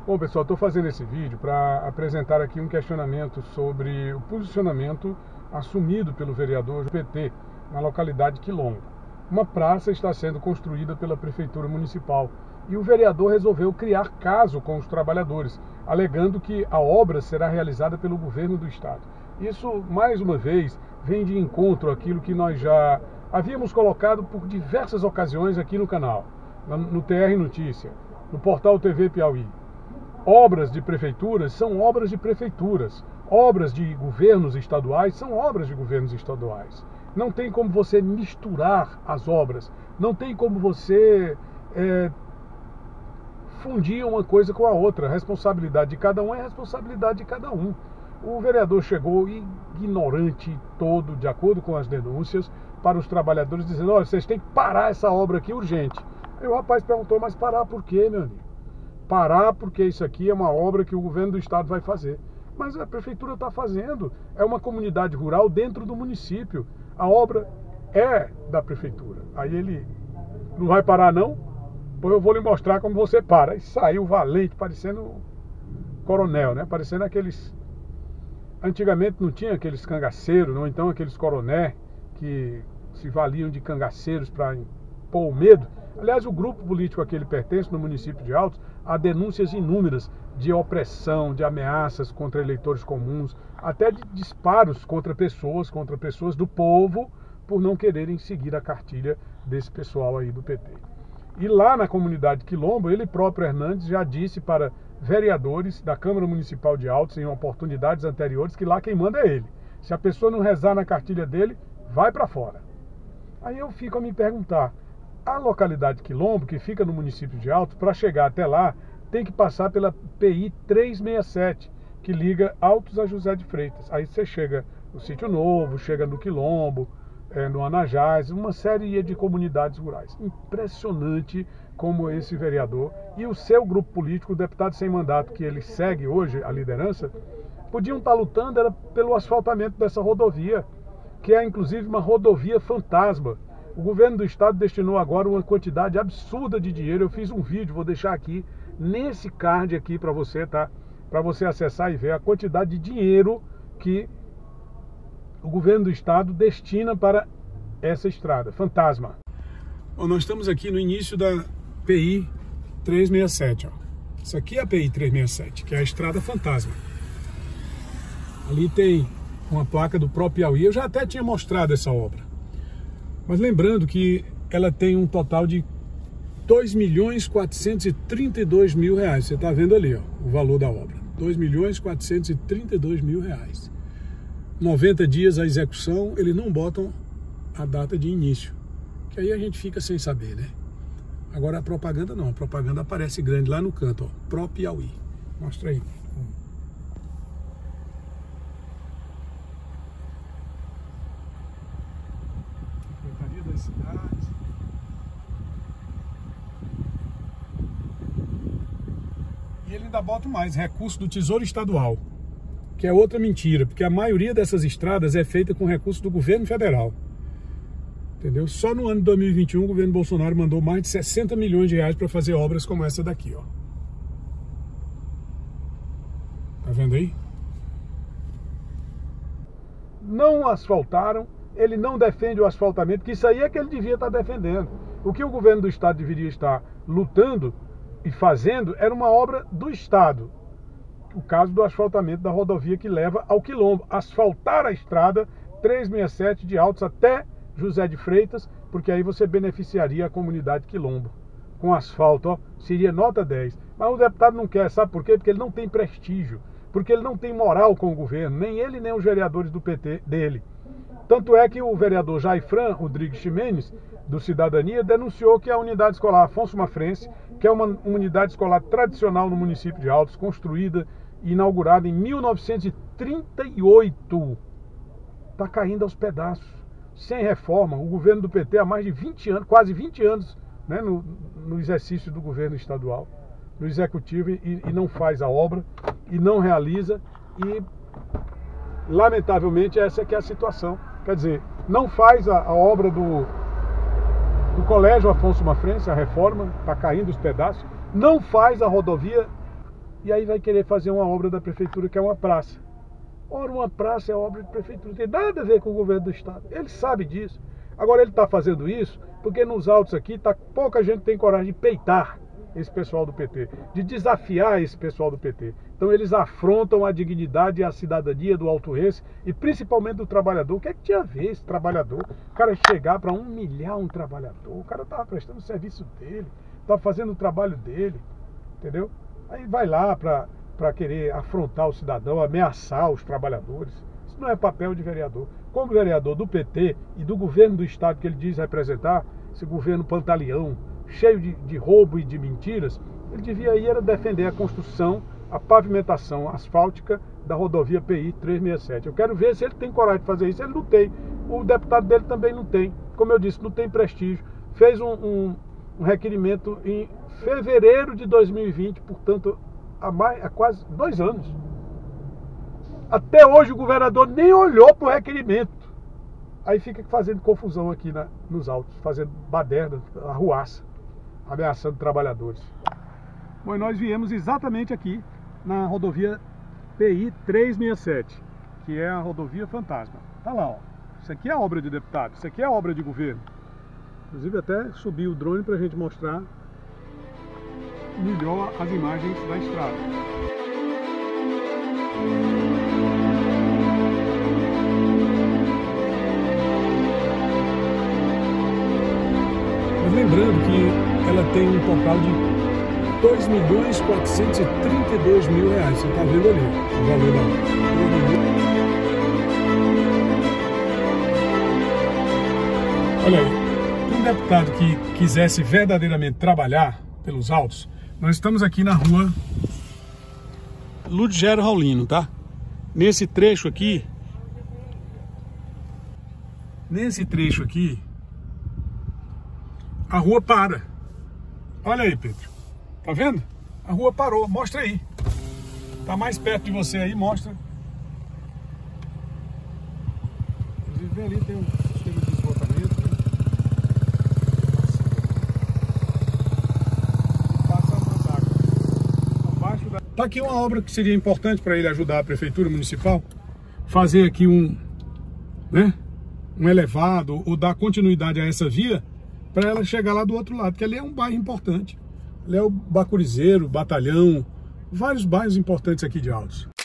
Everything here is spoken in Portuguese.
Bom, pessoal, estou fazendo esse vídeo para apresentar aqui um questionamento sobre o posicionamento assumido pelo vereador do PT na localidade Quilombo. Uma praça está sendo construída pela Prefeitura Municipal e o vereador resolveu criar caso com os trabalhadores, alegando que a obra será realizada pelo governo do estado. Isso, mais uma vez, vem de encontro àquilo que nós já havíamos colocado por diversas ocasiões aqui no canal, no TR Notícia, no portal TV Piauí. Obras de prefeituras são obras de prefeituras. Obras de governos estaduais são obras de governos estaduais. Não tem como você misturar as obras. Não tem como você fundir uma coisa com a outra. A responsabilidade de cada um é a responsabilidade de cada um. O vereador chegou ignorante todo, de acordo com as denúncias, para os trabalhadores, dizendo: olha, vocês têm que parar essa obra aqui urgente. Aí o rapaz perguntou: mas parar por quê, meu amigo? Parar porque isso aqui é uma obra que o governo do estado vai fazer. Mas a prefeitura está fazendo. É uma comunidade rural dentro do município. A obra é da prefeitura. Aí ele: não vai parar não? Pois eu vou lhe mostrar como você para. E saiu valente, parecendo coronel, né? Parecendo aqueles... Antigamente não tinha aqueles cangaceiros, não, então aqueles coronéis que se valiam de cangaceiros para impor o medo. Aliás, o grupo político a que ele pertence, no município de Altos, há denúncias inúmeras de opressão, de ameaças contra eleitores comuns, até de disparos contra pessoas do povo, por não quererem seguir a cartilha desse pessoal aí do PT. E lá na comunidade Quilombo, ele próprio, Hernandes, já disse para vereadores da Câmara Municipal de Altos, em oportunidades anteriores, que lá quem manda é ele. Se a pessoa não rezar na cartilha dele, vai para fora. Aí eu fico a me perguntar: a localidade Quilombo, que fica no município de Altos, para chegar até lá, tem que passar pela PI 367, que liga Altos a José de Freitas. Aí você chega no Sítio Novo, chega no Quilombo, no Anajás, uma série de comunidades rurais. Impressionante como esse vereador e o seu grupo político, o deputado sem mandato, que ele segue hoje a liderança, podiam estar lutando era pelo asfaltamento dessa rodovia, que é inclusive uma rodovia fantasma. O governo do estado destinou agora uma quantidade absurda de dinheiro. Eu fiz um vídeo, vou deixar aqui nesse card aqui para você, tá? Para você acessar e ver a quantidade de dinheiro que o governo do estado destina para essa estrada fantasma. Bom, nós estamos aqui no início da PI 367, ó. Isso aqui é a PI 367, que é a estrada fantasma. Ali tem uma placa do próprio Piauí. Eu já até tinha mostrado essa obra. Mas lembrando que ela tem um total de R$2.432.000. Você está vendo ali, ó, o valor da obra. R$2.432.000. 90 dias a execução, eles não botam a data de início. Que aí a gente fica sem saber, né? Agora a propaganda não. A propaganda aparece grande lá no canto, ó. Pro Piauí. Mostra aí. Secretaria das Cidades. E ele ainda bota mais, recurso do Tesouro Estadual, que é outra mentira, porque a maioria dessas estradas é feita com recurso do governo federal. Entendeu? Só no ano de 2021 o governo Bolsonaro mandou mais de 60 milhões de reais para fazer obras como essa daqui, ó. Tá vendo aí? Não asfaltaram. Ele não defende o asfaltamento, que isso aí é que ele devia estar defendendo. O que o governo do estado deveria estar lutando e fazendo era uma obra do estado. O caso do asfaltamento da rodovia que leva ao Quilombo. Asfaltar a estrada 367 de Altos até José de Freitas, porque aí você beneficiaria a comunidade Quilombo. Com asfalto, ó, seria nota 10. Mas o deputado não quer, sabe por quê? Porque ele não tem prestígio, porque ele não tem moral com o governo, nem ele nem os vereadores do PT dele. Tanto é que o vereador Jaifran Rodrigues Ximenes, do Cidadania, denunciou que a unidade escolar Afonso Mafrense, que é uma unidade escolar tradicional no município de Altos, construída e inaugurada em 1938, está caindo aos pedaços, sem reforma. O governo do PT há mais de 20 anos, quase 20 anos, né, no exercício do governo estadual, no executivo, e não faz a obra, e não realiza, e lamentavelmente essa é que é a situação. Quer dizer, não faz a obra do Colégio Afonso Mafrense, a reforma, está caindo os pedaços, não faz a rodovia e aí vai querer fazer uma obra da prefeitura que é uma praça. Ora, uma praça é obra de prefeitura, não tem nada a ver com o governo do estado. Ele sabe disso. Agora ele está fazendo isso porque nos autos aqui pouca gente tem coragem de peitar esse pessoal do PT, de desafiar esse pessoal do PT. Então eles afrontam a dignidade e a cidadania do alto-rense e principalmente do trabalhador. O que é que tinha a ver esse trabalhador? O cara chegar para humilhar um trabalhador, o cara estava prestando o serviço dele, estava fazendo o trabalho dele, entendeu? Aí vai lá para querer afrontar o cidadão, ameaçar os trabalhadores. Isso não é papel de vereador. Como vereador do PT e do governo do estado que ele diz representar, esse governo pantaleão, cheio de roubo e de mentiras, ele devia ir era defender a construção, a pavimentação asfáltica da rodovia PI 367. Eu quero ver se ele tem coragem de fazer isso. Ele não tem. O deputado dele também não tem. Como eu disse, não tem prestígio. Fez um requerimento em fevereiro de 2020, portanto, há quase 2 anos. Até hoje o governador nem olhou para o requerimento. Aí fica fazendo confusão aqui nos autos, fazendo baderna, arruaça, ameaçando trabalhadores. Bom, e nós viemos exatamente aqui na rodovia PI 367, que é a rodovia fantasma. Tá lá, ó. Isso aqui é obra de deputado, isso aqui é obra de governo. Inclusive até subi o drone para a gente mostrar melhor as imagens da estrada. Mas lembrando que ela tem um total de R$2.432.000. Você está vendo ali o valor da. Olha aí, um deputado que quisesse verdadeiramente trabalhar pelos autos, nós estamos aqui na rua Ludgero Raulino, tá? Nesse trecho aqui, a rua para. Olha aí, Pedro. Tá vendo? A rua parou. Mostra aí. Tá mais perto de você aí, mostra. Inclusive ali tem um sistema de esgotamento, né? Passa umas águas. Abaixo da... Tá aqui uma obra que seria importante para ele ajudar a prefeitura municipal. Fazer aqui um elevado ou dar continuidade a essa via para ela chegar lá do outro lado, que ali é um bairro importante. Ali é o Bacurizeiro, Batalhão, vários bairros importantes aqui de Altos.